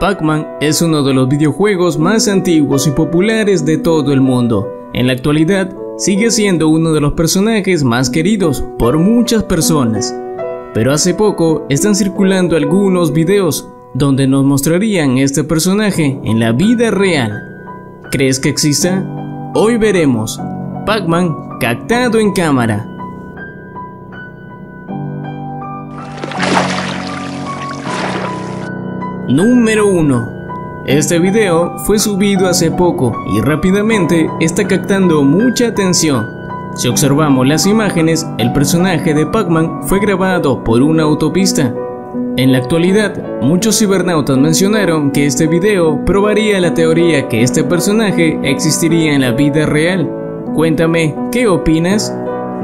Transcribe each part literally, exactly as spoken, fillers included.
Pac-Man es uno de los videojuegos más antiguos y populares de todo el mundo. En la actualidad, sigue siendo uno de los personajes más queridos por muchas personas. Pero hace poco están circulando algunos videos donde nos mostrarían este personaje en la vida real. ¿Crees que exista? Hoy veremos Pac-Man captado en cámara. Número uno. Este video fue subido hace poco y rápidamente está captando mucha atención. Si observamos las imágenes, el personaje de Pac-Man fue grabado por una autopista. En la actualidad, muchos cibernautas mencionaron que este video probaría la teoría que este personaje existiría en la vida real. Cuéntame, ¿qué opinas?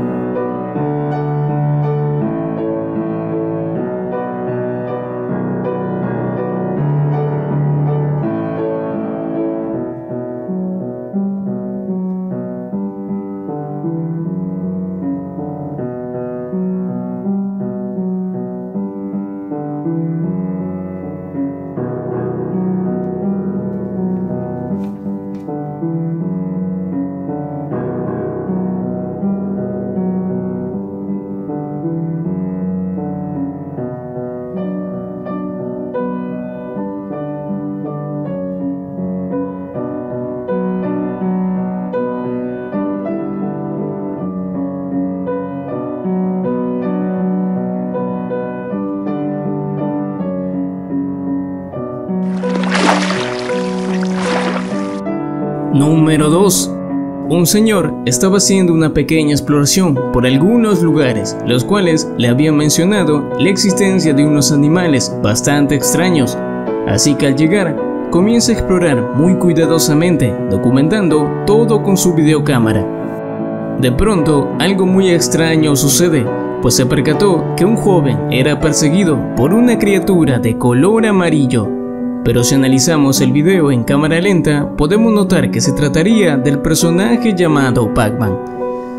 Número dos. Un señor estaba haciendo una pequeña exploración por algunos lugares, los cuales le habían mencionado la existencia de unos animales bastante extraños. Así que al llegar, comienza a explorar muy cuidadosamente, documentando todo con su videocámara. De pronto, algo muy extraño sucede, pues se percató que un joven era perseguido por una criatura de color amarillo. Pero si analizamos el video en cámara lenta, podemos notar que se trataría del personaje llamado Pac-Man.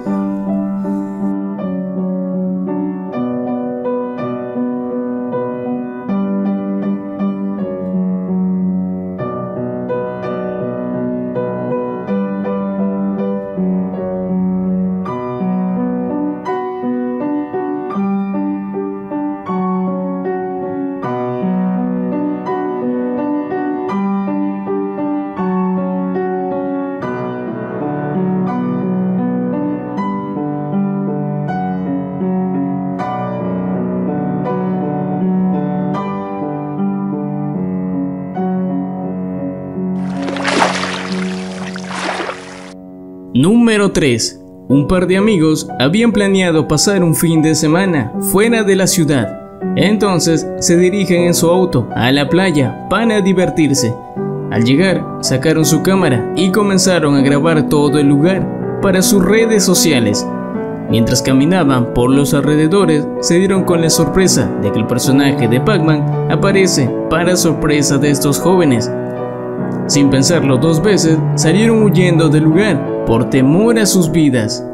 Número tres. Un par de amigos habían planeado pasar un fin de semana fuera de la ciudad. Entonces se dirigen en su auto a la playa para divertirse. Al llegar, sacaron su cámara y comenzaron a grabar todo el lugar para sus redes sociales. Mientras caminaban por los alrededores, se dieron con la sorpresa de que el personaje de Pac-Man aparece para sorpresa de estos jóvenes. Sin pensarlo dos veces, salieron huyendo del lugar por temor a sus vidas.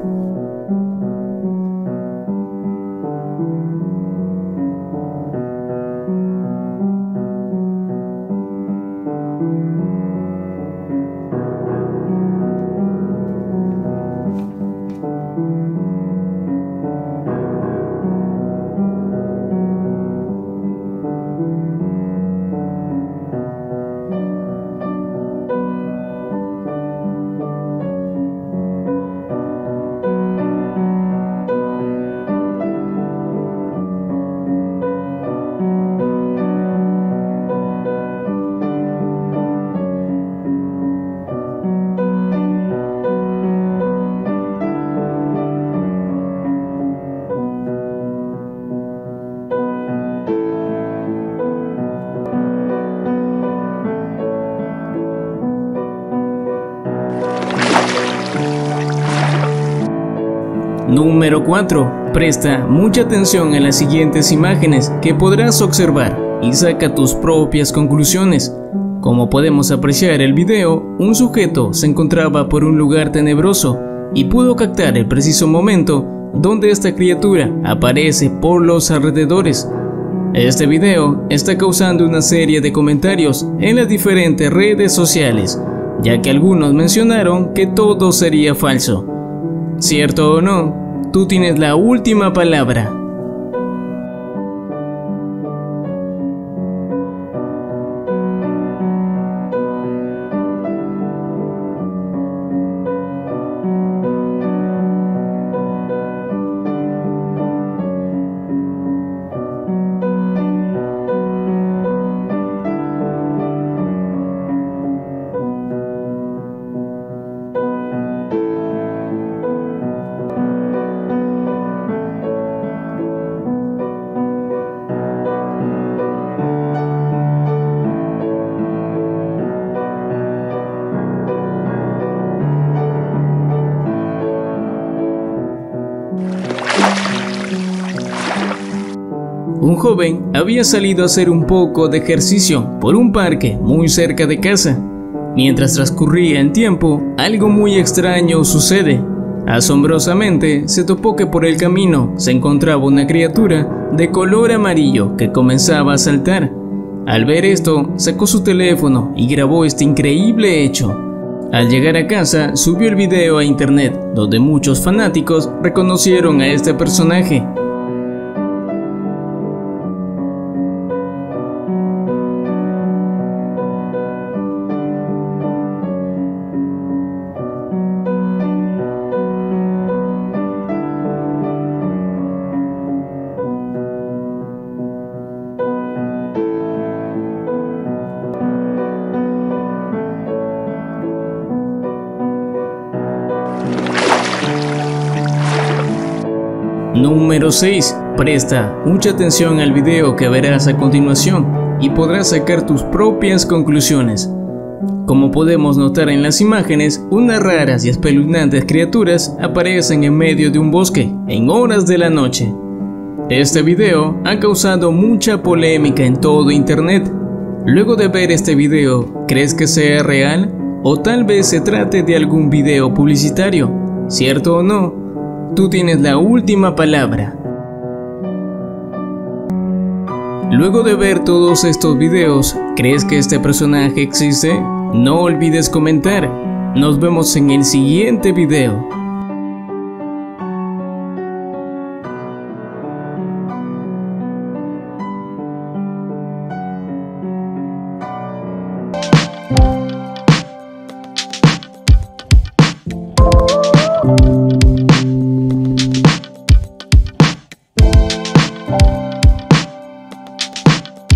Número cuatro. Presta mucha atención a las siguientes imágenes que podrás observar y saca tus propias conclusiones. Como podemos apreciar en el video, un sujeto se encontraba por un lugar tenebroso y pudo captar el preciso momento donde esta criatura aparece por los alrededores. Este video está causando una serie de comentarios en las diferentes redes sociales, ya que algunos mencionaron que todo sería falso. ¿Cierto o no? Tú tienes la última palabra. Un joven había salido a hacer un poco de ejercicio por un parque muy cerca de casa. Mientras transcurría el tiempo, algo muy extraño sucede. Asombrosamente, se topó que por el camino se encontraba una criatura de color amarillo que comenzaba a saltar. Al ver esto, sacó su teléfono y grabó este increíble hecho. Al llegar a casa, subió el video a internet, donde muchos fanáticos reconocieron a este personaje. Número seis. Presta mucha atención al video que verás a continuación y podrás sacar tus propias conclusiones. Como podemos notar en las imágenes, unas raras y espeluznantes criaturas aparecen en medio de un bosque en horas de la noche. Este video ha causado mucha polémica en todo internet. Luego de ver este video, ¿crees que sea real? O tal vez se trate de algún video publicitario. ¿Cierto o no? Tú tienes la última palabra. Luego de ver todos estos videos, ¿crees que este personaje existe? No olvides comentar. Nos vemos en el siguiente video.